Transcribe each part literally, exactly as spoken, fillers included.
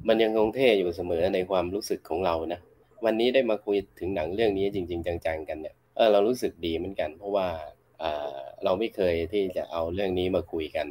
มันยังคงเท่อยู่เสมอในความรู้สึกของเรานะวันนี้ได้มาคุยถึงหนังเรื่องนี้จริงๆจังๆกันเนี่ยเออเรารู้สึกดีเหมือนกันเพราะว่าอ่าเราไม่เคยที่จะเอาเรื่องนี้มาคุยกัน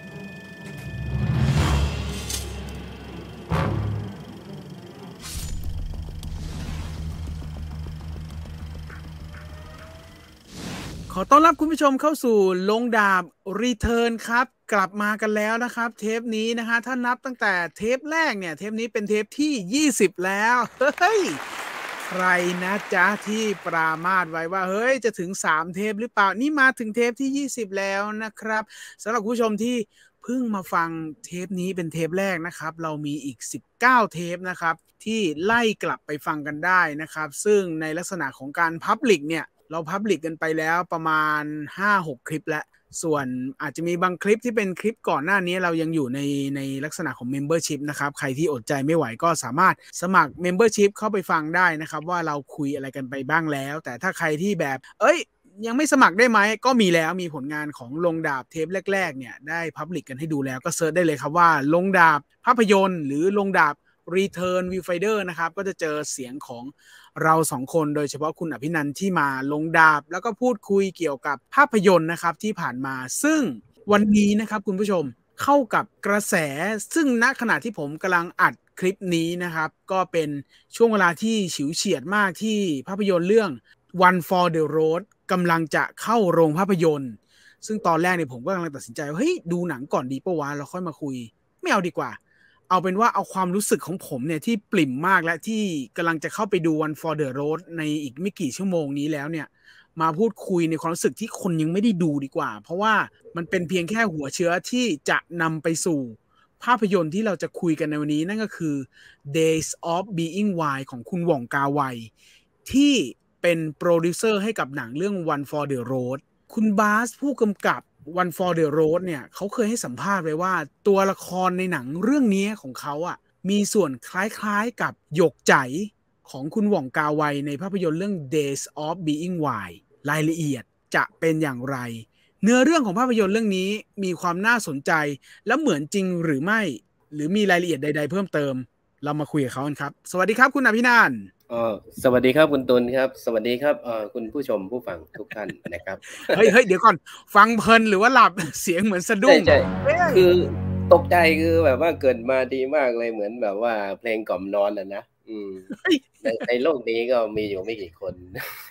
ขอต้อนรับคุณผู้ชมเข้าสู่ลงดาบรีเทิร์นครับกลับมากันแล้วนะครับเทปนี้นะฮะถ้านับตั้งแต่เทปแรกเนี่ยเทปนี้เป็นเทปที่ยี่สิบแล้วเฮ้ยใครนะจ๊ะที่ปรามาสไว้ว่าเฮ้ยจะถึงสามเทปหรือเปล่านี่มาถึงเทปที่ยี่สิบแล้วนะครับสำหรับผู้ชมที่เพิ่งมาฟังเทปนี้เป็นเทปแรกนะครับเรามีอีกสิบเก้าเทปนะครับที่ไล่กลับไปฟังกันได้นะครับซึ่งในลักษณะของการพับลิกเนี่ยเราพับลิกกันไปแล้วประมาณ ห้าหก คลิปแล้วส่วนอาจจะมีบางคลิปที่เป็นคลิปก่อนหน้านี้เรายังอยู่ในในลักษณะของ Membership นะครับใครที่อดใจไม่ไหวก็สามารถสมัคร Membership เข้าไปฟังได้นะครับว่าเราคุยอะไรกันไปบ้างแล้วแต่ถ้าใครที่แบบเอ้ยยังไม่สมัครได้ไหมก็มีแล้วมีผลงานของลงดาบเทปแรกๆเนี่ยได้พับลิกกันให้ดูแล้วก็เซิร์ชได้เลยครับว่าลงดาบภาพยนตร์หรือลงดาบ Return Viewfinder นะครับก็จะเจอเสียงของเราสองคนโดยเฉพาะคุณอภินันท์ที่มาลงดาบแล้วก็พูดคุยเกี่ยวกับภาพยนตร์นะครับที่ผ่านมาซึ่งวันนี้นะครับคุณผู้ชมเข้ากับกระแสซึ่งณขณะที่ผมกำลังอัดคลิปนี้นะครับก็เป็นช่วงเวลาที่ฉิวเฉียดมากที่ภาพยนตร์เรื่อง One for the Road กำลังจะเข้าโรงภาพยนตร์ซึ่งตอนแรกเนี่ยผมก็กำลังตัดสินใจว่าเฮ้ยดูหนังก่อนดีปะวะเราค่อยมาคุยไม่เอาดีกว่าเอาเป็นว่าเอาความรู้สึกของผมเนี่ยที่ปริ่มมากและที่กำลังจะเข้าไปดู One for the Road ในอีกไม่กี่ชั่วโมงนี้แล้วเนี่ยมาพูดคุยในความรู้สึกที่คนยังไม่ได้ดูดีกว่าเพราะว่ามันเป็นเพียงแค่หัวเชื้อที่จะนำไปสู่ภาพยนตร์ที่เราจะคุยกันในวันนี้นั่นก็คือ Days of Being Wild ของคุณหว่องกาไวที่เป็นโปรดิวเซอร์ให้กับหนังเรื่อง One for the Road คุณบาสผู้กำกับ One for the Road เนี่ยเขาเคยให้สัมภาษณ์ไว้ว่าตัวละครในหนังเรื่องนี้ของเขาอ่ะมีส่วนคล้ายๆกับหยกใจของคุณหว่องกาไวในภาพยนตร์เรื่อง Days of Being Wild รายละเอียดจะเป็นอย่างไรเนื้อเรื่องของภาพยนตร์เรื่องนี้มีความน่าสนใจและเหมือนจริงหรือไม่หรือมีรายละเอียดใดๆเพิ่มเติมเรามาคุยกับเขากันครับสวัสดีครับคุณอภินันท์อ๋อสวัสดีครับคุณตุลครับสวัสดีครับเอ่อคุณผู้ชมผู้ฟังทุกท่านนะครับเฮ้ยเฮ้ยเดี๋ยวก่อนฟังเพลินหรือว่าหลับเสียงเหมือนสะดุ้งใช่ๆคือตกใจคือแบบว่าเกิดมาดีมากเลยเหมือนแบบว่าเพลงกล่อมนอนอ่ะนะอืมในในโลกนี้ก็มีอยู่ไม่กี่คน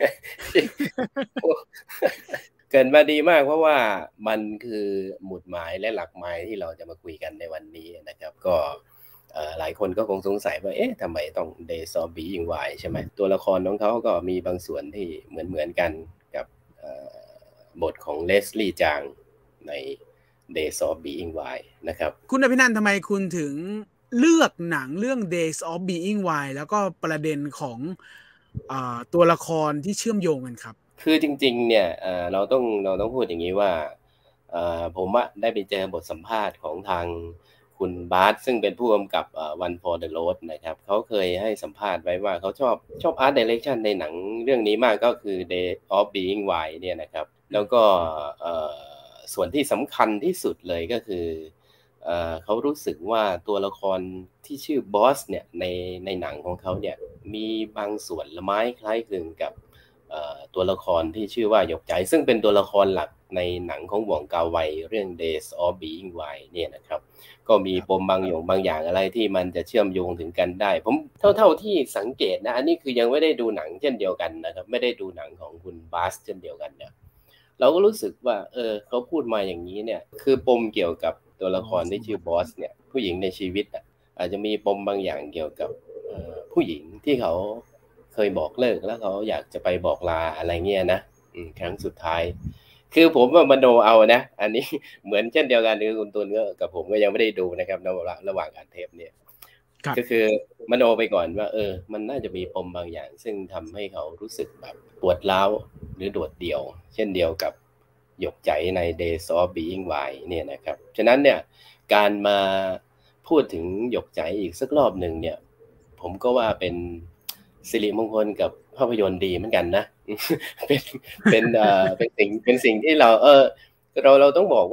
เกิดมาดีมากเพราะว่ามันคือหมุดหมายและหลักหมายที่เราจะมาคุยกันในวันนี้นะครับก็หลายคนก็คงสงสัยว่าเอ๊ะทำไมต้อง Days of Being Wild ใช่ไหมตัวละครของเขาก็มีบางส่วนที่เหมือนเหมือนกันกับบทของเลสลี่จางใน Days of Being Wild นะครับคุณอภินันท์ทำไมคุณถึงเลือกหนังเรื่อง Days of Being Wild แล้วก็ประเด็นของอ่าตัวละครที่เชื่อมโยงกันครับคือจริงๆเนี่ยเราต้องเราต้องพูดอย่างนี้ว่าผมอะได้ไปเจอบทสัมภาษณ์ของทางคุณบาสซึ่งเป็นผู้กำกับ One for the Road นะครับเขาเคยให้สัมภาษณ์ไว้ว่าเขาชอบชอบ Art Direction ในหนังเรื่องนี้มากก็คือ Days of Being Wild เนี่ยนะครับแล้วก็ส่วนที่สำคัญที่สุดเลยก็คือเขารู้สึกว่าตัวละครที่ชื่อบอสเนี่ยในในหนังของเขาเนี่ยมีบางส่วนละไม้คล้ายคลึงกับตัวละครที่ชื่อว่าหยกใจซึ่งเป็นตัวละครหลักในหนังของหว่องกาไวเรื่อง Days of Being Wild เนี่ยนะครับก็มีปมบางอย่างบางอย่างอะไรที่มันจะเชื่อมโยงถึงกันได้ผมเท่าเท่าที่สังเกตนะอันนี้คือยังไม่ได้ดูหนังเช่นเดียวกันนะครับไม่ได้ดูหนังของคุณบาสเช่นเดียวกันเนี่ยเราก็รู้สึกว่าเออเขาพูดมาอย่างนี้เนี่ยคือปมเกี่ยวกับตัวละครที่ชื่อบอสเนี่ยผู้หญิงในชีวิตอ่ะอาจจะมีปมบางอย่างเกี่ยวกับผู้หญิงที่เขาเคยบอกเลิกแล้วเขาอยากจะไปบอกลาอะไรเงี้ยนะครั้งสุดท้ายคือผมว่ามโนเอานะอันนี้เหมือนเช่นเดียวกันคือคุณตุลก็กับผมก็ยังไม่ได้ดูนะครับในระหว่างอัดเทปเนี่ยก็คือมโนไปก่อนว่าเออมันน่าจะมีปมบางอย่างซึ่งทำให้เขารู้สึกแบบปวดร้าวหรือโดดเดี่ยวเช่นเดียวกับหยกใจใน Days of Being Wild เนี่ยนะครับฉะนั้นเนี่ยการมาพูดถึงหยกใจอีกสักรอบหนึ่งเนี่ยผมก็ว่าเป็นสิริมงคลกับภาพยนตร์ดีเหมือนกันนะเป็นเป็นเอ่อเป็นสิ่งเป็นสิ่งที่เราเออเราเราต้องบอกว่า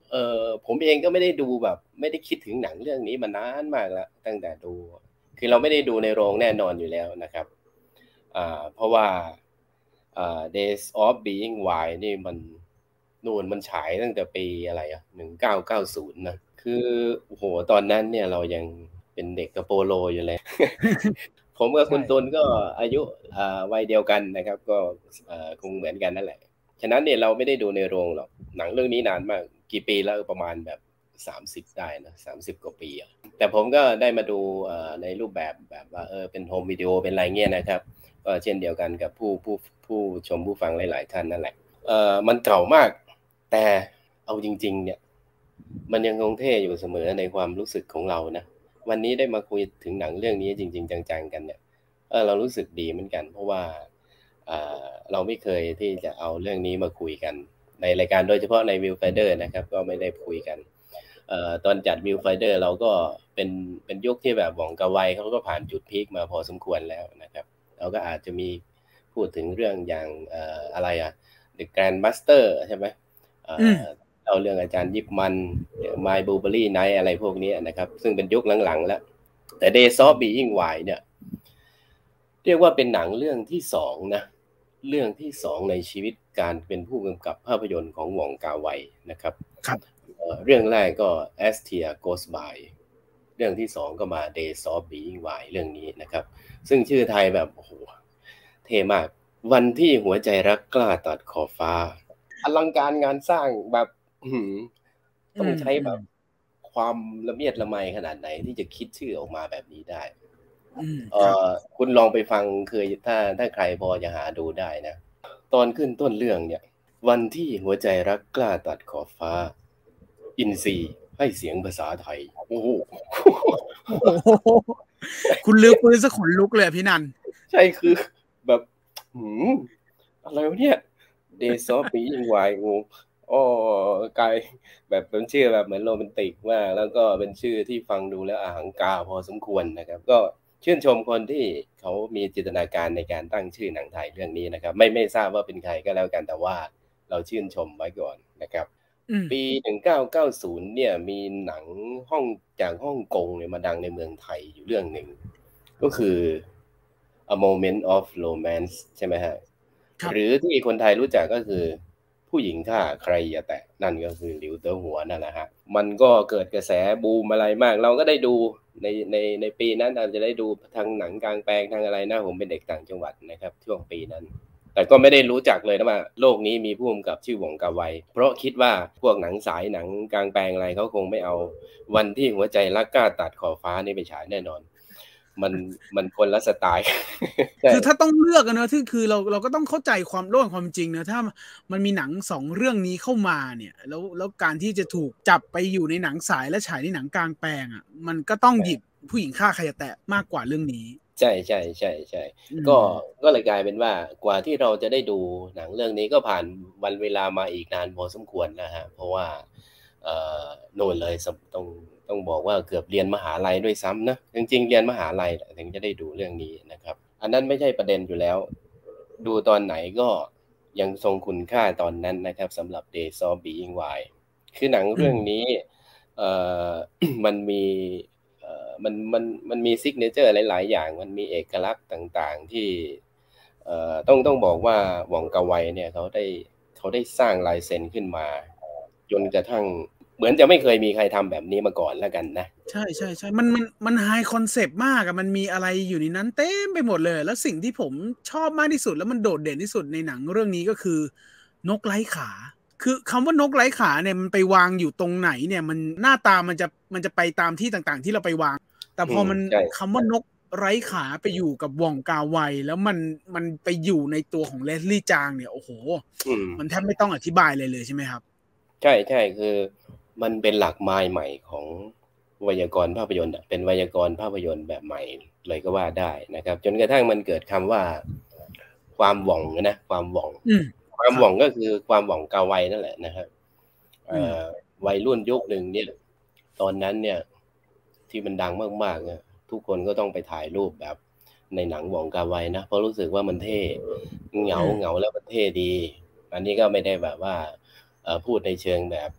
เอ่อผมเองก็ไม่ได้ดูแบบไม่ได้คิดถึงหนังเรื่องนี้มานานมากแล้วตั้งแต่ดูคือเราไม่ได้ดูในโรงแน่นอนอยู่แล้วนะครับอ่าเพราะว่าอ่า Days of Being Wild นี่มันนู่นมันฉายตั้งแต่ปีอะไรอ่ะหนึ่งเก้าเก้าศูนย์นะคือโอ้โหตอนนั้นเนี่ยเรายังเป็นเด็กกระโปโลอยู่เลย ผมกับคุณตุลก็อายุอ่าวัยเดียวกันนะครับก็เอ่อคงเหมือนกันนั่นแหละฉะนั้นเนี่ยเราไม่ได้ดูในโรงหรอกหนังเรื่องนี้นานมากกี่ปีแล้วประมาณแบบสามสิบได้นะสามสิบกว่าปีอ่ะแต่ผมก็ได้มาดูเอ่อในรูปแบบแบบว่าเออเป็นโฮมวิดีโอเป็นอะไรเงี้ยนะครับก็เช่นเดียวกันกับผู้ผู้ผู้ชมผู้ฟังหลายๆท่านนั่นแหละเอ่อมันเก่ามากแต่เอาจริงๆเนี่ยมันยังคงเท่อยู่เสมอในความรู้สึกของเรานะวันนี้ได้มาคุยถึงหนังเรื่องนี้จริงๆจังๆกันเนี่ยเออเรารู้สึกดีเหมือนกันเพราะว่าเอ่อเราไม่เคยที่จะเอาเรื่องนี้มาคุยกันในรายการโดยเฉพาะใน Viewfinder นะครับก็ไม่ได้คุยกันเอ่อตอนจัด Viewfinder เราก็เป็นเป็นยุคที่แบบหว่องกาไวเขาก็ผ่านจุดพีคมาพอสมควรแล้วนะครับเราก็อาจจะมีพูดถึงเรื่องอย่างเอ่ออะไรอ่ะ The Grandmaster ใช่ไหมเอ่อเอาเรื่องอาจารย์ยิปมัน My Blueberry Night อะไรพวกนี้นะครับซึ่งเป็นยุคหลังๆแล้วแต่ Days of Being Wild เนี่ยเรียกว่าเป็นหนังเรื่องที่สองนะเรื่องที่สองในชีวิตการเป็นผู้กำกับภาพยนตร์ของหว่องกาไวนะครับครับเอ่อเรื่องแรกก็ As Tears Goes By เรื่องที่สองก็มา Days of Being Wild เรื่องนี้นะครับซึ่งชื่อไทยแบบโอ้โหเท่มากวันที่หัวใจรักกล้าตัดขอบฟ้าอลังการงานสร้างแบบต้องใช้แบบความละเมียดละไมขนาดไหนที่จะคิดชื่อออกมาแบบนี้ได้เอ่อคุณลองไปฟังเคยถ้าถ้าใครพอจะหาดูได้นะตอนขึ้นต้นเรื่องเนี่ยวันที่หัวใจรักกล้าตัดขอบฟ้าอินซีให้เสียงภาษาไทยโอ้โหคุณลือปืนสะขนลุกเลยพี่นันใช่คือแบบหืมอะไรวะเนี่ย Days of Being Wild งูอ๋อกายแบบเป็นชื่อแบบเหมือนโรแมนติกมากแล้วก็เป็นชื่อที่ฟังดูแล้วอาหังการพอสมควรนะครับก็ชื่นชมคนที่เขามีจินตนาการในการตั้งชื่อหนังไทยเรื่องนี้นะครับไม่ไม่ทราบว่าเป็นใครก็แล้วกันแต่ว่าเราชื่นชมไว้ก่อนนะครับปีหนึ่งเก้าเก้าศูนย์เนี่ยมีหนังห้องจากฮ่องกงเนี่ยมาดังในเมืองไทยอยู่เรื่องหนึ่งก็คือ A Moment of Romance ใช่ไหมฮะหรือที่คนไทยรู้จักก็คือผู้หญิงฆ่าใครอย่าแตะนั่นก็คือหลิวเต๋อหัวนั่นแหละฮะมันก็เกิดกระแสบูมอะไรมากเราก็ได้ดูในในในปีนั้นอาจจะได้ดูทางหนังกลางแปลงทางอะไรนะผมเป็นเด็กต่างจังหวัดนะครับช่วงปีนั้นแต่ก็ไม่ได้รู้จักเลยนะว่าโลกนี้มีผู้กำกับชื่อหว่องกาไวเพราะคิดว่าพวกหนังสายหนังกลางแปลงอะไรเขาคงไม่เอาวันที่หัวใจรักกล้าตัดขอบฟ้านี่ไปฉายแน่นอนมันมันคนละสไตล์คือถ้าต้องเลือกนะที่คือเราเราก็ต้องเข้าใจความโลกความจริงนะถ้ามันมีหนังสองเรื่องนี้เข้ามาเนี่ยแล้วแล้วการที่จะถูกจับไปอยู่ในหนังสายและฉายในหนังกลางแปลงอ่ะมันก็ต้องหยิบผู้หญิงฆ่าใครจะแตะมากกว่าเรื่องนี้ใช่ใช่ใช่ใช่ก็ก็เลยกลายเป็นว่ากว่าที่เราจะได้ดูหนังเรื่องนี้ก็ผ่านวันเวลามาอีกนานพอสมควรนะฮะเพราะว่าเอ่อโน่นเลยต้องต้องบอกว่าเกือบเรียนมหาลัยด้วยซ้ำนะจริงๆเรียนมหาลัยถึงจะได้ดูเรื่องนี้นะครับอันนั้นไม่ใช่ประเด็นอยู่แล้วดูตอนไหนก็ยังทรงคุณค่าตอนนั้นนะครับสำหรับ Days of Being Wild คือหนังเรื่องนี้เอ่อมันมีเอ่อมันมันมันมีซิกเนเจอร์หลายๆอย่างมันมีเอกลักษณ์ต่างๆที่เอ่อต้องต้องบอกว่าหว่องกาไวเนี่ยเขาได้เขาได้สร้างลายเซ็นขึ้นมาจนกระทั่งเหมือนจะไม่เคยมีใครทำแบบนี้มาก่อนแล้วกันนะใช่ใช่ใช่มันมันมันไฮคอนเซปต์มากอะมันมีอะไรอยู่ในนั้นเต็มไปหมดเลยแล้วสิ่งที่ผมชอบมากที่สุดแล้วมันโดดเด่นที่สุดในหนังเรื่องนี้ก็คือนกไร้ขาคือคำว่านกไร้ขาเนี่ยมันไปวางอยู่ตรงไหนเนี่ยมันหน้าตามันจะมันจะไปตามที่ต่างๆที่เราไปวางแต่พอมันคำว่านกไร้ขาไปอยู่กับหว่องกาไวแล้วมันมันไปอยู่ในตัวของเลสลี่จางเนี่ยโอ้โหมันแทบไม่ต้องอธิบายเลยเลยใช่ไหมครับใช่ใช่คือมันเป็นหลักไม้ใหม่ของไวยากรณ์ภาพยนตร์เป็นไวยากรณ์ภาพยนตร์แบบใหม่เลยก็ว่าได้นะครับจนกระทั่งมันเกิดคำว่าความหว่องนะความหว่องความหว่องก็คือความหว่องกาไวนั่นแหละนะครับวัยรุ่นยุคหนึ่งเนี่ยตอนนั้นเนี่ยที่มันดังมากๆเนี่ยทุกคนก็ต้องไปถ่ายรูปแบบในหนังหว่องกาไวนะเพราะรู้สึกว่ามันเท่เหงาเหงาแล้วมันเท่ดีอันนี้ก็ไม่ได้แบบว่าพูดในเชิงแบบ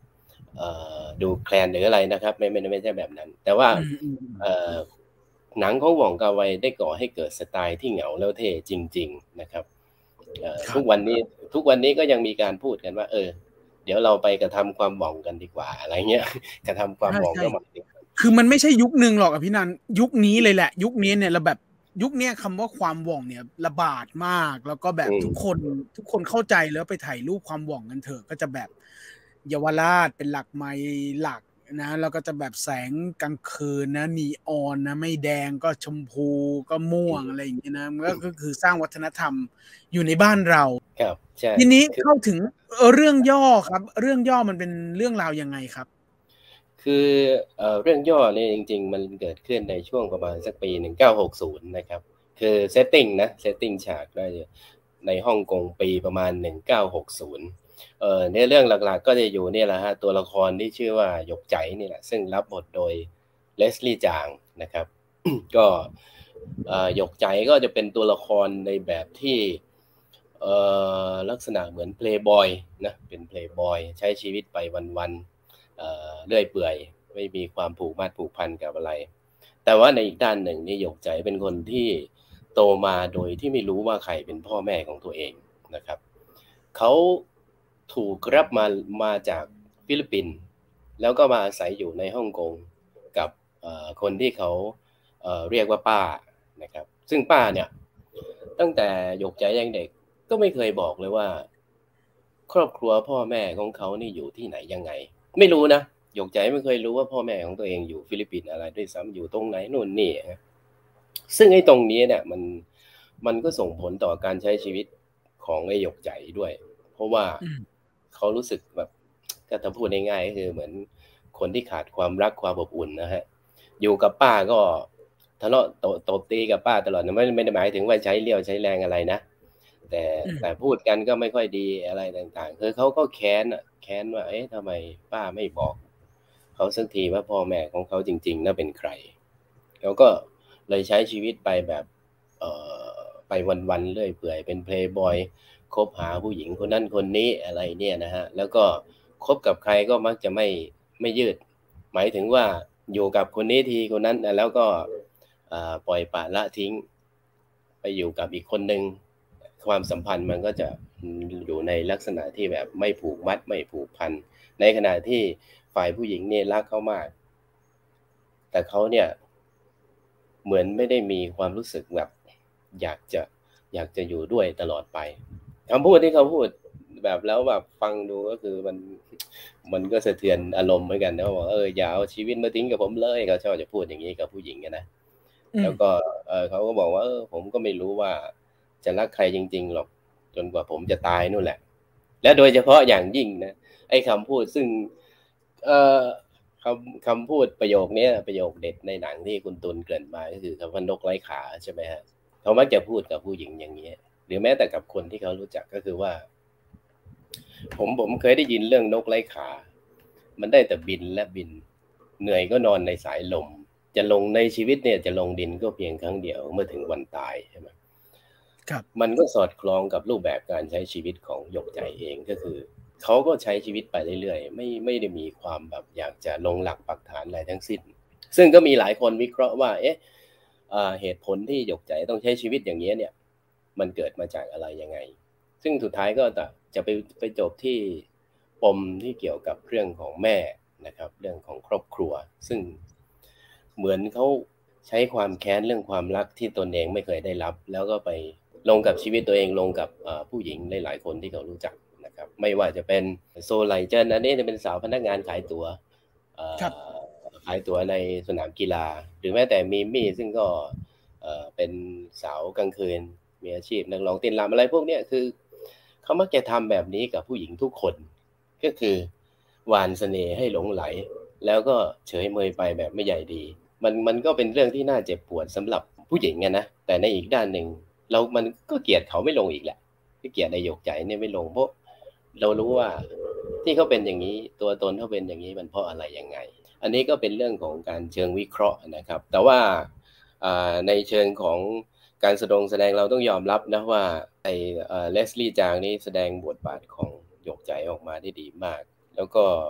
ดูแคลนหรืออะไรนะครับไม่ไม่ไม่ใช่แบบนั้นแต่ว่าหนังของหว่องกาไวได้ก่อให้เกิดสไตล์ที่เหงาแล้วเท่จริงๆนะครับทุกวันนี้ทุกวันนี้ก็ยังมีการพูดกันว่าเออเดี๋ยวเราไปกระทำความหว่องกันดีกว่าอะไรเงี้ยกระทำความหว่องก็หมายถึงคือมันไม่ใช่ยุคนึงหรอกพี่นันยุคนี้เลยแหละยุคนี้เนี่ยเราแบบยุคนี้คำว่าความหว่องเนี่ยระบาดมากแล้วก็แบบทุกคนทุกคนเข้าใจแล้วไปถ่ายรูปความหว่องกันเถอะก็จะแบบเยาวราชเป็นหลักไม้หลักนะแล้วก็จะแบบแสงกลางคืนนะนีออนนะไม่แดงก็ชมพูก็ม่วงอะไรอย่างเงี้ยนะมันก็คือสร้างวัฒนธรรมอยู่ในบ้านเราครับใช่ทีนี้เข้าถึงเรื่องย่อครับเรื่องย่อมันเป็นเรื่องราวยังไงครับคือเอ่อเรื่องย่อเนี่ยจริงๆมันเกิดขึ้นในช่วงประมาณสักปีหนึ่งเก้าหกศูนย์นะครับคือเซตติ้งนะเซตติ้งฉากได้ในฮ่องกงปีประมาณหนึ่งเก้าหกศูนย์เอ่อในเรื่องหลักๆก็จะอยู่เนี่ยแหละฮะตัวละครที่ชื่อว่าหยกใจนี่แหละซึ่งรับบทโดยเลสลี่จางนะครับ ก็หยกใจก็จะเป็นตัวละครในแบบที่ลักษณะเหมือนเพลย์บอยนะเป็นเพลย์บอยใช้ชีวิตไปวันๆเรื่อยเปื่อยไม่มีความผูกมัดผูกพันกับอะไรแต่ว่าในอีกด้านหนึ่งนี่หยกใจเป็นคนที่โตมาโดยที่ไม่รู้ว่าใครเป็นพ่อแม่ของตัวเองนะครับเขาถูกรับมามาจากฟิลิปปินส์แล้วก็มาอาศัยอยู่ในฮ่องกงกับคนที่เขาเอ่อเรียกว่าป้านะครับซึ่งป้าเนี่ยตั้งแต่หยกใจยังเด็กก็ไม่เคยบอกเลยว่าครอบครัวพ่อแม่ของเขานี่อยู่ที่ไหนยังไงไม่รู้นะหยกใจไม่เคยรู้ว่าพ่อแม่ของตัวเองอยู่ฟิลิปปินส์อะไรด้วยซ้ำอยู่ตรงไหนนู่นนี่ซึ่งไอ้ตรงนี้เนี่ยมันมันก็ส่งผลต่อการใช้ชีวิตของไอ้หยกใจด้วยเพราะว่าเขารู้สึกแบบก็ถ้าพูดง่ายๆก็คือเหมือนคนที่ขาดความรักความอบอุ่นนะฮะอยู่กับป้าก็ทะเลาะตบตีกับป้าตลอดไม่ไม่ได้หมายถึงว่าใช้เลี้ยวใช้แรงอะไรนะแต่แต่พูดกันก็ไม่ค่อยดีอะไรต่างๆคือเขาก็แค้นอ่ะแค้นว่าเอ๊ะทำไมป้าไม่บอกเขาสักทีว่าพ่อแม่ของเขาจริงๆน่าเป็นใครแล้วก็เลยใช้ชีวิตไปแบบเอ่อไปวันๆเรื่อยเปื่อยเป็นเพลย์บอยคบหาผู้หญิงคนนั้นคนนี้อะไรเนี่ยนะฮะแล้วก็คบกับใครก็มักจะไม่ไม่ยืดหมายถึงว่าอยู่กับคนนี้ทีคนนั้นแล้วก็ปล่อยปละละทิ้งไปอยู่กับอีกคนนึงความสัมพันธ์มันก็จะอยู่ในลักษณะที่แบบไม่ผูกมัดไม่ผูกพันในขณะที่ฝ่ายผู้หญิงเนี่ยรักเขามากแต่เขาเนี่ยเหมือนไม่ได้มีความรู้สึกแบบอยากจะอยากจะอยู่ด้วยตลอดไปคำพูดที่เขาพูดแบบแล้วแบบฟังดูก็คือมันมันก็สะเทือนอารมณ์เหมือนกันนะบอกเอออย่าเอาชีวิตมาทิ้งกับผมเลยเขาชอบจะพูดอย่างนี้กับผู้หญิงนะแล้วก็เออเขาก็บอกว่าเออผมก็ไม่รู้ว่าจะรักใครจริงๆหรอกจนกว่าผมจะตายนู่นแหละและโดยเฉพาะอย่างยิ่งนะไอ้คำพูดซึ่งเอ่อคำคำพูดประโยคนี้ประโยคเด็ดในหนังที่คุณตุลเกริ่นมาก็คือคำว่านกไร้ขาใช่ไหมฮะเขามักจะพูดกับผู้หญิงอย่างนี้หรือแม้แต่กับคนที่เขารู้จักก็คือว่าผมผมเคยได้ยินเรื่องนกไร้ขามันได้แต่บินและบินเหนื่อยก็นอนในสายลมจะลงในชีวิตเนี่ยจะลงดินก็เพียงครั้งเดียวเมื่อถึงวันตายใช่ไหมครับมันก็สอดคล้องกับรูปแบบการใช้ชีวิตของหยกใจเองก็คือเขาก็ใช้ชีวิตไปเรื่อยๆไม่ไม่ได้มีความแบบอยากจะลงหลักปักฐานอะไรทั้งสิ้นซึ่งก็มีหลายคนวิเคราะห์ว่าเอ๊ะเหตุผลที่หยกใจต้องใช้ชีวิตอย่างนี้เนี่ยมันเกิดมาจากอะไรยังไงซึ่งสุดท้ายก็จะจะไปไปจบที่ปมที่เกี่ยวกับเรื่องของแม่นะครับเรื่องของครอบครัวซึ่งเหมือนเขาใช้ความแค้นเรื่องความรักที่ตนเองไม่เคยได้รับแล้วก็ไปลงกับชีวิตตัวเองลงกับผู้หญิงหลายๆคนที่เขารู้จักนะครับไม่ว่าจะเป็นโซไลเจนอันนี้จะเป็นสาวพนักงานขายตั๋วขายตั๋วในสนามกีฬาหรือแม้แต่มีมี่ซึ่งก็เป็นสาวกลางคืนมีอาชีพนักร้องเต้นรำอะไรพวกนี้คือเขามักจะทำแบบนี้กับผู้หญิงทุกคนก็คือหวานเสน่ห์ให้หลงไหลแล้วก็เฉยเมยไปแบบไม่ใหญ่ดีมันมันก็เป็นเรื่องที่น่าเจ็บปวดสำหรับผู้หญิงนะแต่ในอีกด้านหนึ่งเรามันก็เกลียดเขาไม่ลงอีกแหละที่เกลียดในหยกใจเนี่ยไม่ลงเพราะเรารู้ว่าที่เขาเป็นอย่างนี้ตัวตนเขาเป็นอย่างนี้มันเพราะอะไรยังไงอันนี้ก็เป็นเรื่องของการเชิงวิเคราะห์นะครับแต่ว่าในเชิงของการแสดงแสดงเราต้องยอมรับนะว่าไอ้เลสลี่จางนี่แสดงบทบาทของหยกใจออกมาได้ดีมากแล้วก็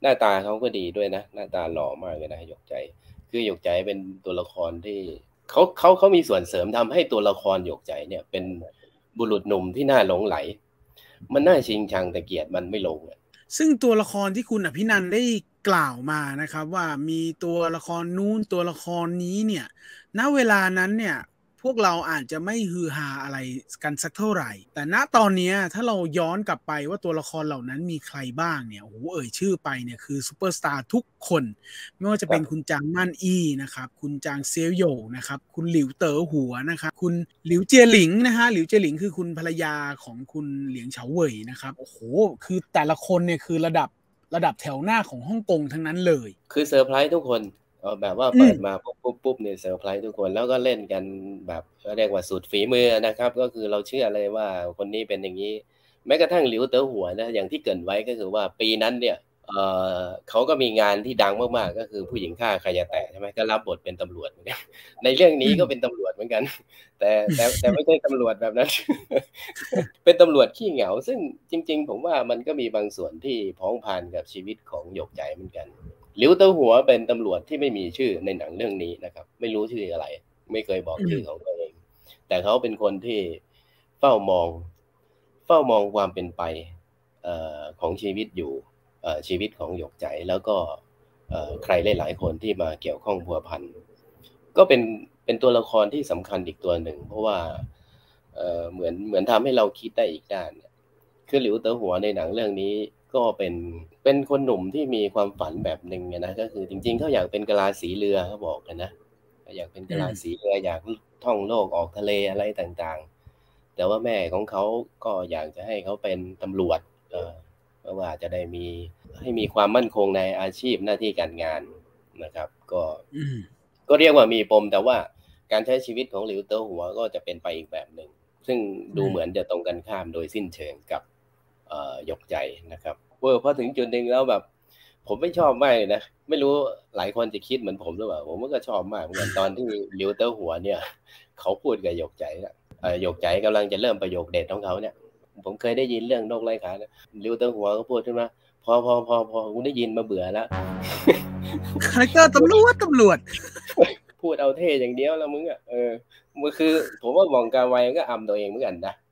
หน้าตาเขาก็ดีด้วยนะหน้าตาหล่อมากเลยนะหยกใจคือหยกใจเป็นตัวละครที่เขาเขาเขามีส่วนเสริมทำให้ตัวละครหยกใจเนี่ยเป็นบุรุษหนุ่มที่น่าหลงไหลมันน่าชิงชังแต่เกียรติมันไม่ลงอ่ะซึ่งตัวละครที่คุณอภินันท์ได้กล่าวมานะครับว่ามีตัวละครนู้นตัวละครนี้เนี่ยณเวลานั้นเนี่ยพวกเราอาจจะไม่ฮือฮาอะไรกันสักเท่าไหร่แต่ณตอนนี้ถ้าเราย้อนกลับไปว่าตัวละครเหล่านั้นมีใครบ้างเนี่ยโอ้โหเอ่ยชื่อไปเนี่ยคือซูเปอร์สตาร์ทุกคนไม่ว่าจะเป็นคุณจางมั่นอี้นะครับคุณจางเซียวโหยนะครับคุณหลิวเต๋อหัวนะครับคุณหลิวเจียหลิงนะฮะหลิวเจียหลิงคือคุณภรรยาของคุณเหลียงเฉาเหว่ยนะครับโอ้โหคือแต่ละคนเนี่ยคือระดับระดับแถวหน้าของฮ่องกงทั้งนั้นเลยคือเซอร์ไพรส์ทุกคนแบบว่าเปิดมาปุ๊บปุ๊บปุ๊บเนี่ยเซอร์ไพรส์ทุกคนแล้วก็เล่นกันแบบเรียกว่าสุดฝีมือนะครับก็คือเราเชื่อเลยว่าคนนี้เป็นอย่างนี้แม้กระทั่งหลิวเต๋อหัวนะอย่างที่เกริ่นไว้ก็คือว่าปีนั้นเนี่ยเออเขาก็มีงานที่ดังมากๆก็คือผู้หญิงฆ่าใครจะแตะใช่ไหมก็รับบทเป็นตำรวจเหมือนกันในเรื่องนี้ก็เป็นตำรวจเหมือนกันแต่แต่แต่ไม่ใช่ตำรวจแบบนั้น เป็นตำรวจขี้เหงาซึ่งจริงๆผมว่ามันก็มีบางส่วนที่พ้องผ่านกับชีวิตของหยกใจเหมือนกันหลิวเต๋อหัวเป็นตำรวจที่ไม่มีชื่อในหนังเรื่องนี้นะครับไม่รู้ชื่ออะไรไม่เคยบอกชื่อของตัวเองแต่เขาเป็นคนที่เฝ้ามองเฝ้ามองความเป็นไปเอ่อของชีวิตอยู่เอ่อชีวิตของหยกใจแล้วก็เอ่อใครหลายๆคนที่มาเกี่ยวข้องพัวพันก็เป็นเป็นตัวละครที่สำคัญอีกตัวหนึ่งเพราะว่าเอ่อเหมือนเหมือนทำให้เราคิดได้อีกด้านคือหลิวเต๋อหัวในหนังเรื่องนี้ก็เป็นเป็นคนหนุ่มที่มีความฝันแบบหนึ่งนะก็คือจริงๆเขาอยากเป็นกะลาสีเรือเขาบอกกันนะอยากเป็นกะลาสีเรืออยากท่องโลกออกทะเลอะไรต่างๆแต่ว่าแม่ของเขาก็อยากจะให้เขาเป็นตำรวจเออเพราะว่าจะได้มีให้มีความมั่นคงในอาชีพหน้าที่การงานนะครับก็ก็เรียกว่ามีปมแต่ว่าการใช้ชีวิตของหลิวเต๋อหัวก็จะเป็นไปอีกแบบหนึ่งซึ่งดูเหมือนจะตรงกันข้ามโดยสิ้นเชิงกับหยกใจนะครับเวอร์พอถึงจุดหนึ่งแล้วแบบผมไม่ชอบมากเลยนะไม่รู้หลายคนจะคิดเหมือนผมหรือเปล่าผมก็ชอบมากเหมือนกันตอนที่หลิวเต๋อหัวเนี่ยเขาพูดกับหยกใจนะหยกใจกำลังจะเริ่มประโยคเด็ดของเขาเนี่ยผมเคยได้ยินเรื่องนกไร้ขานะหลิวเต๋อหัวก็พูดขึ้นมาพอพอพอพอกูได้ยินมาเบื่อแล้วคาแรคเตอร์ตำรวจตำรวจพูดเอาเท่อย่างเดียวแล้วมึงอ่ะเออมันคือผมว่ามองกาไวก็อำตัวเองเหมือนกันนะ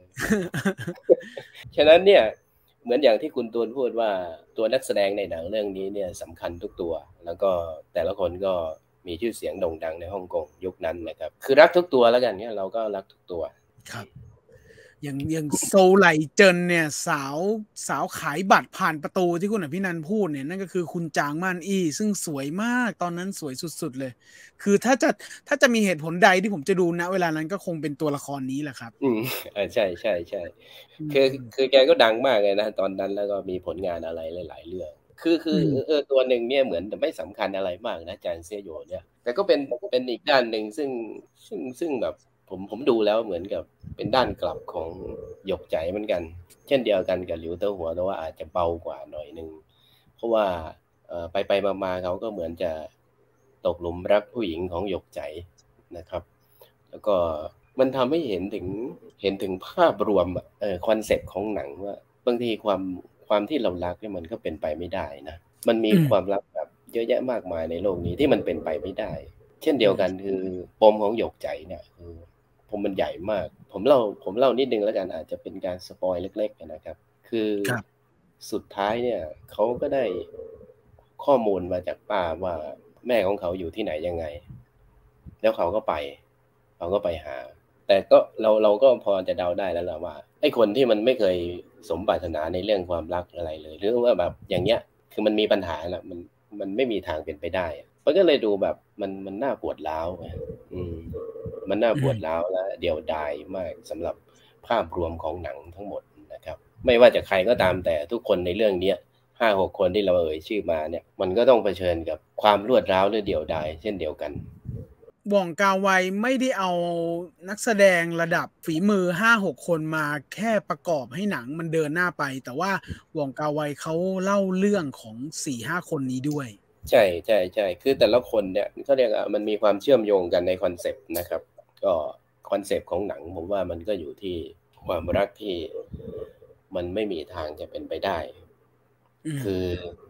ฉะนั้นเนี่ยเหมือนอย่างที่คุณตูนพูดว่าตัวนักแสดงในหนังเรื่องนี้เนี่ยสำคัญทุกตัวแล้วก็แต่ละคนก็มีชื่อเสียงโด่งดังในฮ่องกงยุคนั้นนะครับคือรักทุกตัวแล้วกันเนี่ยเราก็รักทุกตัวครับอย่างอย่างโซไหลเจินเนี่ยสาวสาวขายบัตรผ่านประตูที่คุณอภินันท์พูดเนี่ยนั่นก็คือคุณจางม่านอี้ซึ่งสวยมากตอนนั้นสวยสุดๆเลยคือถ้าจะถ้าจะมีเหตุผลใดที่ผมจะดูณเวลานั้นก็คงเป็นตัวละครนี้แหละครับอืมอ่าใช่ใช่ใช่คือคือแกก็ดังมากเลยนะตอนนั้นแล้วก็มีผลงานอะไรหลายๆเรื่องคือคือเออตัวหนึ่งเนี่ยเหมือนจะไม่สำคัญอะไรมากนะจางเซี่ยโหยเนี่ยแต่ก็เป็นเป็นอีกด้านหนึ่งซึ่งซึ่งซึ่งแบบผมผมดูแล้วเหมือนกับเป็นด้านกลับของหยกใจเหมือนกันเช่นเดียวกันกับหลิวเต๋อหัวแต่ว่าอาจจะเบากว่าหน่อยนึงเพราะว่าเอ่อไปไปมาๆเขาก็เหมือนจะตกหลุมรักผู้หญิงของหยกใจนะครับแล้วก็มันทำให้เห็นถึงเห็นถึงภาพรวมเอ่อคอนเซ็ปต์ของหนังว่าบางทีความความที่เรารักเนี่ยมันก็เป็นไปไม่ได้นะมันมีความรักแบบเยอะแยะมากมายในโลกนี้ที่มันเป็นไปไม่ได้เช่นเดียวกันคือปมของหยกใจเนี่ยคือผมมันใหญ่มากผมเล่าผมเล่านิดนึงแล้วกันอาจจะเป็นการสปอยเล็กๆนะครับคือสุดท้ายเนี่ยเขาก็ได้ข้อมูลมาจากป้าว่าแม่ของเขาอยู่ที่ไหนยังไงแล้วเขาก็ไปเขาก็ไปหาแต่ก็เราเราก็พอจะเดาได้แล้วล่ะว่าไอ้คนที่มันไม่เคยสมปรารถนาในเรื่องความรักอะไรเลยหรือว่าแบบอย่างเงี้ยคือมันมีปัญหาแหละมันมันไม่มีทางเป็นไปได้มันก็เลยดูแบบมันมันน่าปวดร้าวอืมมันน่าปวดร้าวและเดี่ยวดายมากสำหรับภาพรวมของหนังทั้งหมดนะครับไม่ว่าจะใครก็ตามแต่ทุกคนในเรื่องเนี้ยห้าหกคนที่เราเอ่ยชื่อมาเนี่ยมันก็ต้องเผชิญกับความรวดร้าวหรือเดี่ยวดายเช่นเดียวกันว่องกาไวไม่ได้เอานักแสดงระดับฝีมือ ห้าหก คนมาแค่ประกอบให้หนังมันเดินหน้าไปแต่ว่าว่องกาไวเขาเล่าเรื่องของ สี่ห้า คนนี้ด้วยใช่ๆๆคือแต่ละคนเนี่ยเขาเรียกว่ามันมีความเชื่อมโยงกันในคอนเซปต์นะครับก็คอนเซปต์ของหนังผมว่ามันก็อยู่ที่ความรักที่มันไม่มีทางจะเป็นไปได้คือ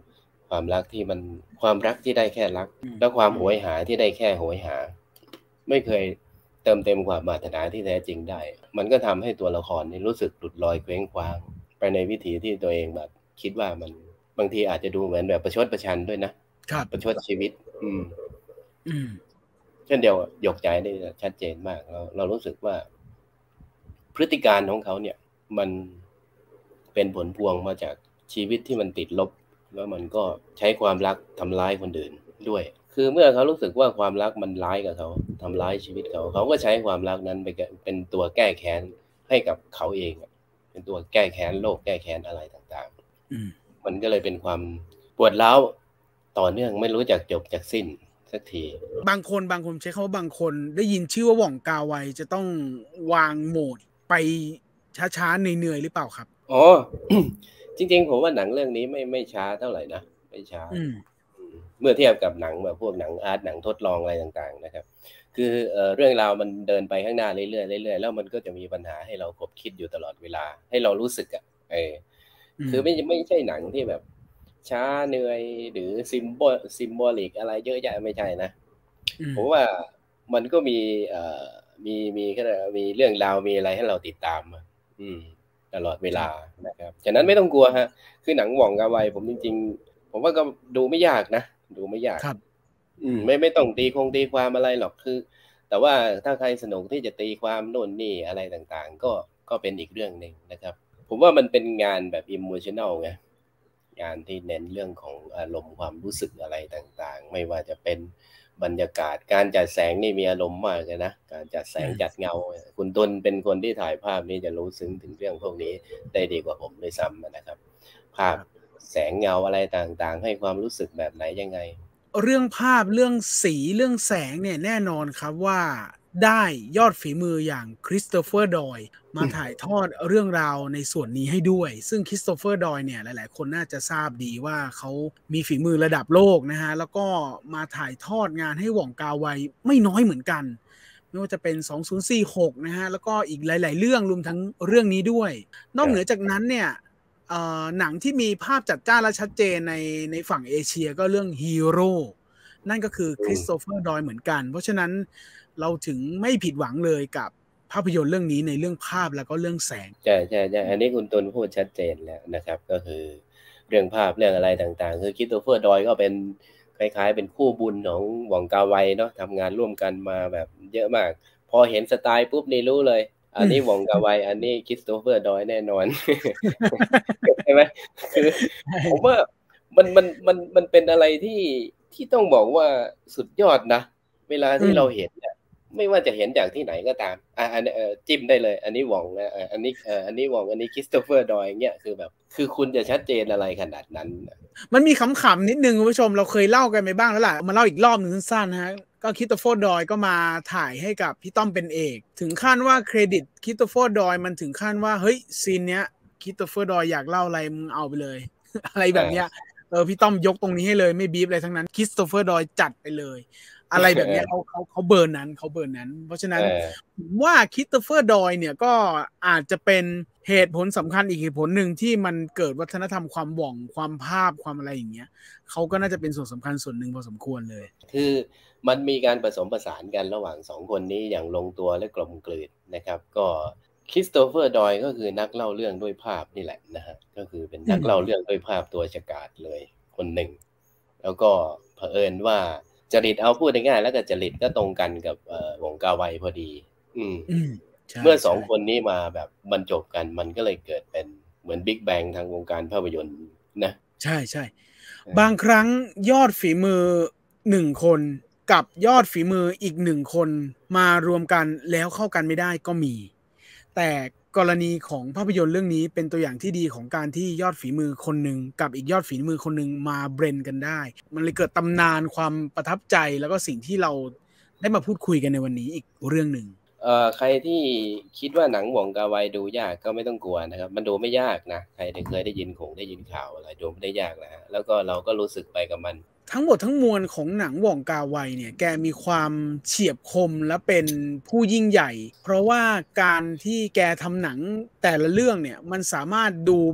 ความรักที่มันความรักที่ได้แค่รักและความโหยหาที่ได้แค่โหยหาไม่เคยเติมเต็มความปรารถนาที่แท้จริงได้มันก็ทำให้ตัวละครนี่รู้สึกหลุดลอยเคว้งคว้างไปในวิถีที่ตัวเองแบบคิดว่ามันบางทีอาจจะดูเหมือนแบบประชดประชันด้วยนะประชดชีวิตอืมอืมเช่นเดียวหยกใจได้ชัดเจนมากเราเรารู้สึกว่าพฤติการของเขาเนี่ยมันเป็นผลพวงมาจากชีวิตที่มันติดลบแล้วมันก็ใช้ความรักทำร้ายคนอื่นด้วยคือเมื่อเขารู้สึกว่าความรักมันร้ายกับเขาทำร้ายชีวิตเขาเขาก็ใช้ความรักนั้นไปเป็นตัวแก้แค้นให้กับเขาเองเป็นตัวแก้แค้นโลกแก้แค้นอะไรต่างๆมันก็เลยเป็นความปวดร้าวต่อเนื่องไม่รู้จักจบจากสิ้นสักทีบางคนบางคนใช้คำว่าบางคนได้ยินชื่อว่าหว่องกาไวจะต้องวางโหมดไปช้าๆเหนื่อยๆหรือเปล่าครับอ๋อ จริงๆผมว่าหนังเรื่องนี้ไม่ไม่ช้าเท่าไหร่นะไม่ช้าเมื่อเทียบกับหนังแบบพวกหนังอาร์ตหนังทดลองอะไรต่างๆนะครับคือเอ่อเรื่องราวมันเดินไปข้างหน้าเรื่อยๆเรื่อยๆแล้วมันก็จะมีปัญหาให้เราคบคิดอยู่ตลอดเวลาให้เรารู้สึกอ่ะเออคือไม่ไม่ใช่หนังที่แบบช้าเหนื่อยหรือซิมโบซิมโบลิกอะไรเยอะแยะไม่ใช่นะผมว่ามันก็มีเอ่อมีมีก็มีเรื่องราวมีอะไรให้เราติดตามอืมตลอดเวลานะครับฉะนั้นไม่ต้องกลัวฮะคือหนังหว่องกาไวผมจริงๆผมว่าก็ดูไม่ยากนะดูไม่ยากครับอืมไม่ไม่ต้องตีคงตีความอะไรหรอกคือแต่ว่าถ้าใครสนุกที่จะตีความโน่นนี่อะไรต่างๆก็ก็เป็นอีกเรื่องนึงนะครับผมว่ามันเป็นงานแบบอิโมชันแนลไงงานที่เน้นเรื่องของอารมณ์ความรู้สึกอะไรต่างๆไม่ว่าจะเป็นบรรยากาศการจัดแสงนี่มีอารมณ์มากเลยนะการจัดแสงจัดเงาคุณตุลเป็นคนที่ถ่ายภาพนี่จะรู้ซึ้งถึงเรื่องพวกนี้ได้ดีกว่าผมด้วยซ้ำนะครับภาพแสงเงาอะไรต่างๆให้ความรู้สึกแบบไหนยังไงเรื่องภาพเรื่องสีเรื่องแสงเนี่ยแน่นอนครับว่าได้ยอดฝีมืออย่างคริสโตเฟอร์ดอยมาถ่ายทอดเรื่องราวในส่วนนี้ให้ด้วยซึ่งคริสโตเฟอร์ดอยเนี่ยหลายๆคนน่าจะทราบดีว่าเขามีฝีมือระดับโลกนะฮะแล้วก็มาถ่ายทอดงานให้หว่องกาไวไม่น้อยเหมือนกันไม่ว่าจะเป็นสองพันสี่สิบหกนะฮะแล้วก็อีกหลายๆเรื่องรวมทั้งเรื่องนี้ด้วยนอกเหนือจากนั้นเนี่ยหนังที่มีภาพจัดจ้านและชัดเจนในในฝั่งเอเชียก็เรื่องฮีโร่นั่นก็คือคริสโตเฟอร์ดอยเหมือนกันเพราะฉะนั้นเราถึงไม่ผิดหวังเลยกับภาพยนตร์เรื่องนี้ในเรื่องภาพแล้วก็เรื่องแสงใช่ใช่ใช่อันนี้คุณตุลพูดชัดเจนแล้วนะครับก็คือเรื่องภาพเรื่องอะไรต่างๆคือคริสโตเฟอร์ดอยก็เป็นคล้ายๆเป็นคู่บุญของหว่องกาไวเนาะทำงานร่วมกันมาแบบเยอะมากพอเห็นสไตล์ปุ๊บนี่รู้เลยอันนี้หว่องกาไวอันนี้คริสโตเฟอร์ดอยแน่นอนใช่ไหมคือผมว่ามันมันมันมันเป็นอะไรที่ที่ต้องบอกว่าสุดยอดนะเวลาที่เราเห็นเนี่ยไม่ว่าจะเห็นจากที่ไหนก็ตามอ่าอันเอ่อจิ้มได้เลยอันนี้หว่องนะอันนี้เอ่ออันนี้หว่องอันนี้คริสโตเฟอร์ดอยเงี้ยคือแบบคือคุณจะชัดเจนอะไรขนาดนั้นมันมีขำๆนิดนึงคุณผู้ชมเราเคยเล่ากันไปบ้างแล้วแหละมาเล่าอีกรอบหนึ่งสั้นๆนะฮะก็คริสโตเฟอร์ดอยก็มาถ่ายให้กับพี่ต้อมเป็นเอกถึงขั้นว่าเครดิตคริสโตเฟอร์ดอยมันถึงขั้นว่าเฮ้ยซีนเนี้ยคริสโตเฟอร์ดอยอยากเล่าอะไรมึงเอาไปเลยอะไรแบบเนี้ยเออพี่ต้อมยกตรงนี้ให้เลยไม่บีบอะไรทั้งนั้นคริสโตเฟอร์ดอยจัดไปเลยอะไรแบบนี้เขาเขาเขาเบิร์นนั้นเขาเบิร์นนั้นเพราะฉะนั้นผมว่าคริสโตเฟอร์ดอยเนี่ยก็อาจจะเป็นเหตุผลสำคัญอีกเหตุผลหนึ่งที่มันเกิดวัฒนธรรมความหว่องความภาพความอะไรอย่างเงี้ยเขาก็น่าจะเป็นส่วนสำคัญส่วนหนึ่งพอสมควรเลยคือมันมีการผสมผสานกันระหว่างสองคนนี้อย่างลงตัวและกลมกลืนนะครับก็คริสโตเฟอร์ดอยก็คือนักเล่าเรื่องด้วยภาพนี่แหละนะฮะก็คือเป็นนักเล่าเรื่องด้วยภาพตัวฉกาจเลยคนหนึ่งแล้วก็เผอิญว่าจริตเอาพูดง่ายๆแล้วก็จริตก็ตรงกันกับวงกาไวพอดีอืมเมื่อสองคนนี้มาแบบบรรจบกันมันก็เลยเกิดเป็นเหมือนบิ๊กแบงทางวงการภาพยนตร์นะใช่ใช่บางครั้งยอดฝีมือหนึ่งคนกับยอดฝีมืออีกหนึ่งคนมารวมกันแล้วเข้ากันไม่ได้ก็มีแต่กรณีของภาพยนตร์เรื่องนี้เป็นตัวอย่างที่ดีของการที่ยอดฝีมือคนหนึ่งกับอีกยอดฝีมือคนหนึ่งมาเบรนกันได้มันเลยเกิดตำนานความประทับใจแล้วก็สิ่งที่เราได้มาพูดคุยกันในวันนี้อีกเรื่องหนึ่งเอ่อใครที่คิดว่าหนังหว่องกาไวดูยากก็ไม่ต้องกลัวนะครับมันดูไม่ยากนะใครที่เคยได้ยินคงได้ยินข่าวอะไรดูไม่ได้ยากนะฮะแล้วก็เราก็รู้สึกไปกับมันทั้งหมดทั้งมวลของหนังหว่องกาไวเนี่ยแกมีความเฉียบคมและเป็นผู้ยิ่งใหญ่เพราะว่าการที่แกทำหนังแต่ละเรื่องเนี่ยมันสามารถดูแบบ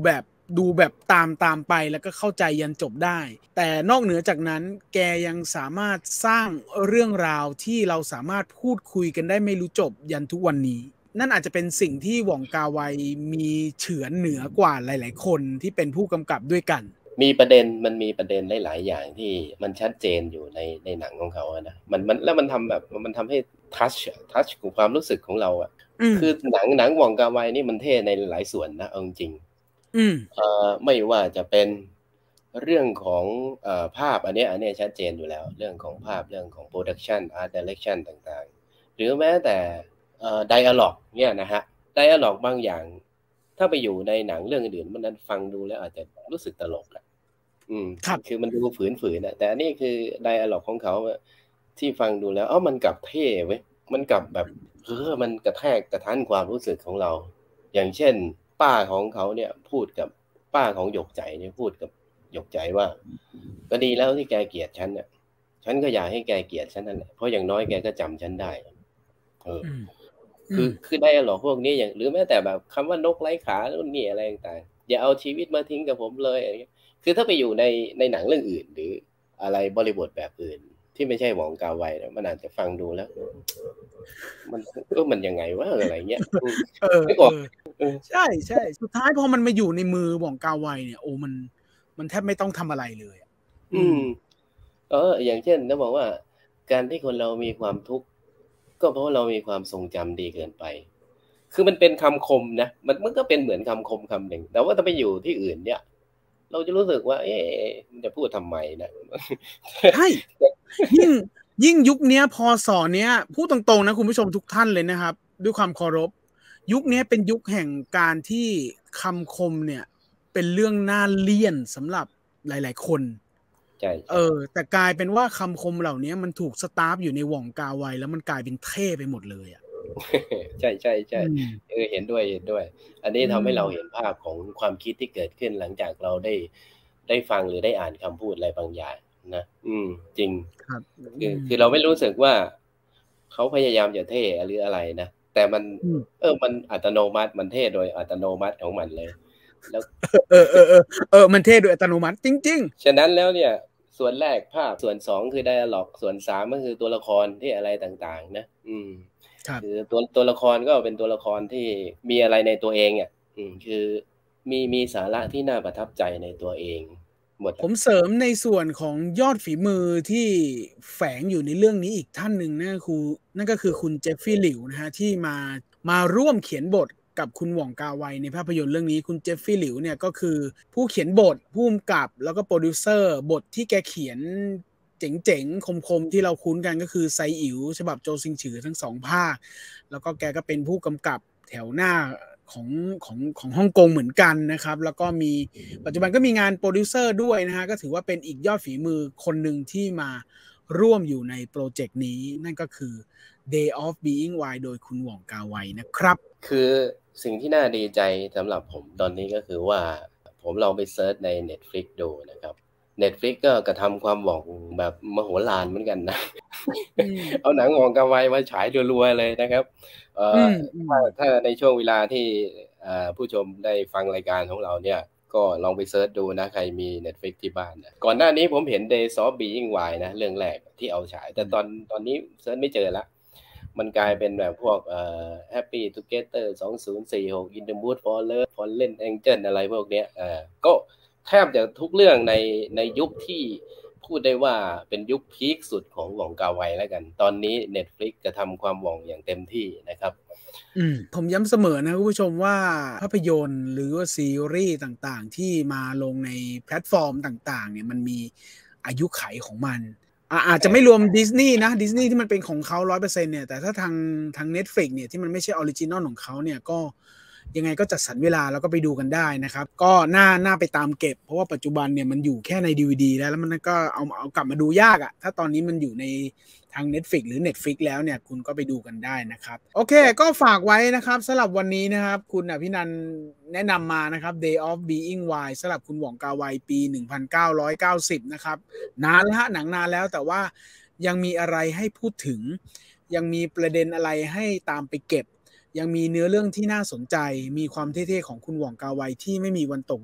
ดูแบบตามตามไปแล้วก็เข้าใจยันจบได้แต่นอกเหนือจากนั้นแกยังสามารถสร้างเรื่องราวที่เราสามารถพูดคุยกันได้ไม่รู้จบยันทุกวันนี้นั่นอาจจะเป็นสิ่งที่หว่องกาไวมีเฉือนเหนือกว่าหลายๆคนที่เป็นผู้กำกับด้วยกันมีประเด็นมันมีประเด็นหลายๆอย่างที่มันชัดเจนอยู่ในในหนังของเขาอะนะมันมันแล้วมันทำแบบมันทำให้ทัชทัชกับความรู้สึกของเราอะคือหนังหนังหว่องกาไวนี่มันเท่ในหลายส่วนนะเอาจริงเอ่อไม่ว่าจะเป็นเรื่องของเอ่อภาพอันนี้อันนี้ชัดเจนอยู่แล้วเรื่องของภาพเรื่องของ production art direction ต่างๆหรือแม้แต่เอ่อ dialogue เนี่ยนะฮะ dialogue บางอย่างถ้าไปอยู่ในหนังเรื่องอื่นมันนั้นฟังดูแล้วอาจจะรู้สึกตลกอะอืมคือมันดูฝืนๆอ่ะแต่อันนี้คือไดอะล็อกของเขาที่ฟังดูแล้วเอ้ามันกลับเท่เว้ยมันกลับแบบเออมันกระแทกกระทันความรู้สึกของเราอย่างเช่นป้าของเขาเนี่ยพูดกับป้าของหยกใจเนี่ยพูดกับหยกใจว่าก็ดีแล้วที่แกเกลียดฉันเนี่ยฉันก็อยากให้แกเกลียดฉันนั่นแหละเพราะอย่างน้อยแกก็จำฉันได้เออคือคือไดอะล็อกพวกนี้อย่างหรือแม้แต่แบบคำว่านกไร้ขานู่นนี่อะไรต่างๆอย่าเอาชีวิตมาทิ้งกับผมเลยอะไรเงี้ยคือถ้าไปอยู่ในในหนังเรื่องอื่นหรืออะไรบริบทแบบอื่นที่ไม่ใช่หว่องกาไวนะมันอาจจะฟังดูแล้วมันเออมันยังไงวะอะไรเงี้ยเออใช่ใช่สุดท้ายพอมันมาอยู่ในมือหว่องกาไวเนี่ยโอ้มันมันแทบไม่ต้องทำอะไรเลยอืมเอออย่างเช่นต้องบอกว่าการที่คนเรามีความทุกข์ก็เพราะเรามีความทรงจำดีเกินไปคือมันเป็นคำคมนะมันมันก็เป็นเหมือนคำคมคำหนึ่งแต่ว่าถ้าไปอยู่ที่อื่นเนี่ยเราจะรู้สึกว่าเอ๊ะจะพูดทำไมนะใช่ยิ่งยิ่งยุคนี้พศเนี้ยพูดตรงๆนะคุณผู้ชมทุกท่านเลยนะครับด้วยความเคารพยุคนี้เป็นยุคแห่งการที่คำคมเนี่ยเป็นเรื่องน่าเลี่ยนสำหรับหลายๆคนใช่เออแต่กลายเป็นว่าคำคมเหล่านี้มันถูกสตาร์ฟอยู่ในหว่องกาไวแล้วมันกลายเป็นเท่ไปหมดเลยอ่ะใช่ใช่ใช่เออเห็นด้วยเห็นด้วยอันนี้ทำให้เราเห็นภาพของความคิดที่เกิดขึ้นหลังจากเราได้ได้ฟังหรือได้อ่านคำพูดอะไรบางอย่างนะอืมจริงครับคือคือเราไม่รู้สึกว่าเขาพยายามจะเท่หรืออะไรนะแต่มันเออมันอัตโนมัติมันเท่โดยอัตโนมัติของมันเลยแล้วเออเออเออเออมันเท่โดยอัตโนมัติจริงๆฉะนั้นแล้วเนี่ยส่วนแรกภาพส่วนสองคือไดอะล็อกส่วนสามก็คือตัวละครที่อะไรต่างๆนะอืมคือตัวตัวละครก็เป็นตัวละครที่มีอะไรในตัวเองอ่ะอืมคือมีมีสาระที่น่าประทับใจในตัวเองหมดผมเสริมในส่วนของยอดฝีมือที่แฝงอยู่ในเรื่องนี้อีกท่านหนึ่งนั่นคือนั่นก็คือคุณเจฟฟี่หลิวนะฮะที่มามาร่วมเขียนบทกับคุณหว่องกาไวในภาพยนตร์เรื่องนี้คุณเจฟฟี่หลิวเนี่ยก็คือผู้เขียนบทผู้กำกับแล้วก็โปรดิวเซอร์บทที่แกเขียนเจ๋งๆคมๆที่เราคุ้นกันก็คือไซอิ๋วฉบับโจซิงฉือทั้งสองภาคแล้วก็แกก็เป็นผู้กำกับแถวหน้าของของของฮ่องกงเหมือนกันนะครับแล้วก็มีปัจจุบันก็มีงานโปรดิวเซอร์ด้วยนะฮะก็ถือว่าเป็นอีกยอดฝีมือคนหนึ่งที่มาร่วมอยู่ในโปรเจกต์นี้นั่นก็คือ Day of Being Wild โดยคุณหว่องกาไวนะครับคือสิ่งที่น่าดีใจสำหรับผมตอนนี้ก็คือว่าผมลองไปเซิร์ชใน Netflix ดูนะครับ Netflix ก็กระทำความหวังแบบมโหฬารเหมือนกันนะเอาหนังหว่องกาไวมาฉายรัวๆเลยนะครับเอ่อถ้าถ้าในช่วงเวลาที่ผู้ชมได้ฟังรายการของเราเนี่ยก็ลองไปเซิร์ชดูนะใครมี Netflix ที่บ้านนะก่อนหน้านี้ผมเห็น Days of Being Wild นะเรื่องแรกที่เอาฉายแต่ตอนตอนนี้เซิร์ชไม่เจอละมันกลายเป็นแบบพวกเอ่อ Happy Together สองพันสี่สิบหก In the Mood for Love Fallen Angel อะไรพวกเนี้ยเอ่อก็แทบจะทุกเรื่องในในยุคที่พูดได้ว่าเป็นยุคพีคสุดของหว่องกาไวแล้วกันตอนนี้ Netflix จะทำความหว่องอย่างเต็มที่นะครับอืมผมย้ำเสมอนะคุณผู้ชมว่าภาพยนตร์หรือว่าซีรีส์ต่างๆที่มาลงในแพลตฟอร์มต่างๆเนี่ยมันมีอายุขัยของมันอาจจะไม่รวมดิสนีย์นะดิสนีย์ที่มันเป็นของเขา ร้อยเปอร์เซ็นต์ เนี่ยแต่ถ้าทางทาง Netflix เนี่ยที่มันไม่ใช่ออริจินอลของเขาเนี่ยก็ยังไงก็จัดสรรเวลาแล้วก็ไปดูกันได้นะครับก็น่าน่าไปตามเก็บเพราะว่าปัจจุบันเนี่ยมันอยู่แค่ใน ดี วี ดี แล้วแล้วมันก็เอาเอากลับมาดูยากอ่ะถ้าตอนนี้มันอยู่ในทาง Netflix หรือ Netflix แล้วเนี่ยคุณก็ไปดูกันได้นะครับโอเคก็ฝากไว้นะครับสำหรับวันนี้นะครับคุณอภินันท์แนะนำมานะครับ Day of Being Wild สำหรับคุณหว่องกาไวปีหนึ่งพันเก้าร้อยเก้าสิบนะครับนานแล้วฮะหนังนานแล้วแต่ว่ายังมีอะไรให้พูดถึงยังมีประเด็นอะไรให้ตามไปเก็บยังมีเนื้อเรื่องที่น่าสนใจมีความเท่ๆของคุณหว่องกาไวที่ไม่มีวันตกยุค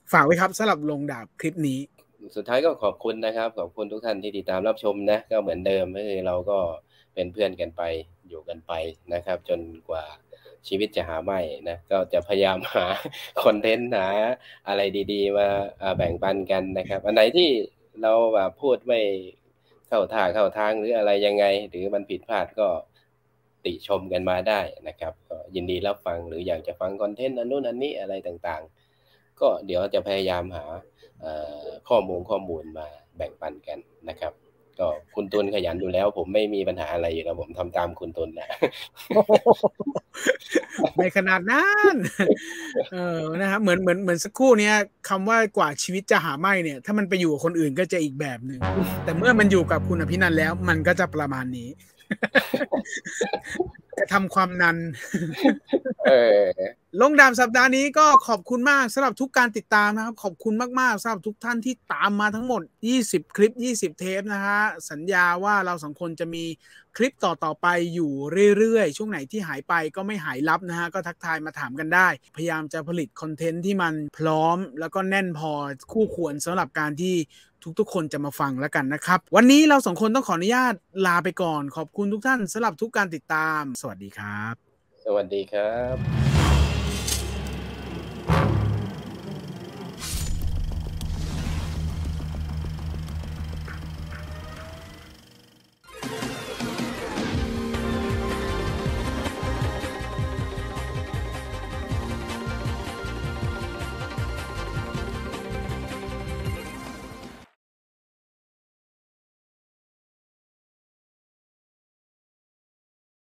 ฝากไว้ครับสำหรับลงดาบคลิปนี้สุดท้ายก็ขอบคุณนะครับขอบคุณทุกท่านที่ติดตามรับชมนะก็เหมือนเดิมก็คือเราก็เป็นเพื่อนกันไปอยู่กันไปนะครับจนกว่าชีวิตจะหาไม่นะก็จะพยายามหาคอนเทนต์หาอะไรดีๆมาแบ่งปันกันนะครับอันไหนที่เราแบบพูดไม่เข้าท่าเข้าทางหรืออะไรยังไงหรือมันผิดพลาดก็ติชมกันมาได้นะครับก็ยินดีรับฟังหรืออยากจะฟังคอนเทนต์อันนู้นอันนี้อะไรต่างๆก็เดี๋ยวจะพยายามหาข้อมูลข้อมูลมาแบ่งปันกันนะครับก็คุณตุลขยันอยู่แล้วผมไม่มีปัญหาอะไรอยู่แล้วผมทำตามคุณตุลนะไม่ขนาดนั้นเออนะครับเหมือนเหมือนเหมือนสักครู่เนี้ยคำว่ากว่าชีวิตจะหาไม่เนี่ยถ้ามันไปอยู่กับคนอื่นก็จะอีกแบบหนึ่งแต่เมื่อมันอยู่กับคุณอภินันท์แล้วมันก็จะประมาณนี้จะทำความนันลงดาบสัปดาห์นี้ก็ขอบคุณมากสำหรับทุกการติดตามนะครับขอบคุณมากๆสำหรับทุกท่านที่ตามมาทั้งหมดยี่สิบคลิปยี่สิบเทปนะฮะสัญญาว่าเราสองคนจะมีคลิปต่อๆไปอยู่เรื่อยๆช่วงไหนที่หายไปก็ไม่หายลับนะฮะก็ทักทายมาถามกันได้พยายามจะผลิตคอนเทนต์ที่มันพร้อมแล้วก็แน่นพอคู่ควรสำหรับการที่ทุกๆคนจะมาฟังแล้วกันนะครับวันนี้เราสองคนต้องขออนุญาตลาไปก่อนขอบคุณทุกท่านสำหรับทุกการติดตามสวัสดีครับสวัสดีครับ